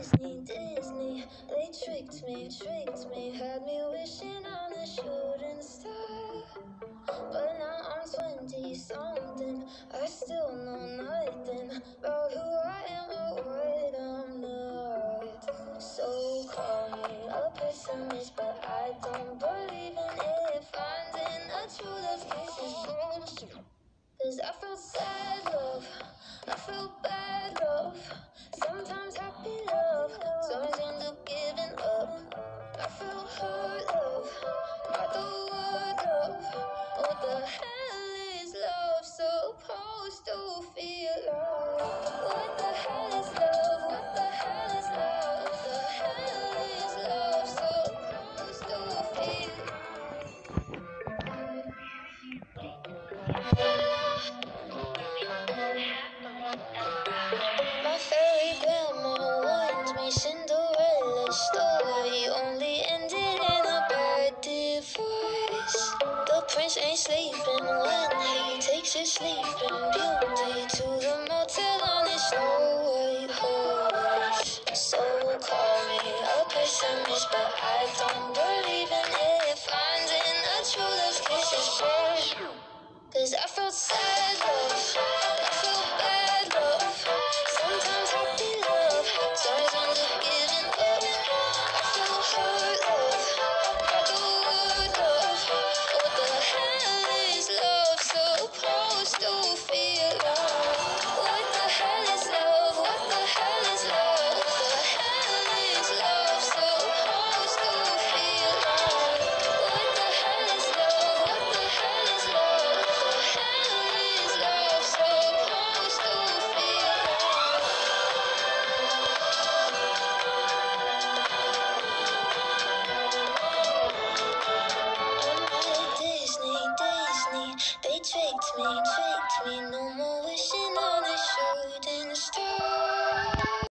Disney, Disney. They tricked me, had me wishing on a shooting star. But now I'm 20 something. I still know nothing about who I am or what I'm not. So call me a pessimist, but I don't believe in it. Finding a true love kiss is bullshit. 'Cause I felt sad love, I felt bad love, sometimes happy love, sometimes end up giving up. I felt hurt love, not the word love. What the hell is love supposed to feel like? What the hell is love? What the hell is love? What the hell is love supposed to feel like? My fairy grandma warned me Cinderella's story only ended in a bad divorce. The prince ain't sleeping when he takes his sleeping beauty to the motel on his snow white horse. So call me a pessimist, but I don't believe in it. Finding a true love kiss is bullshit. 'Cause I felt sad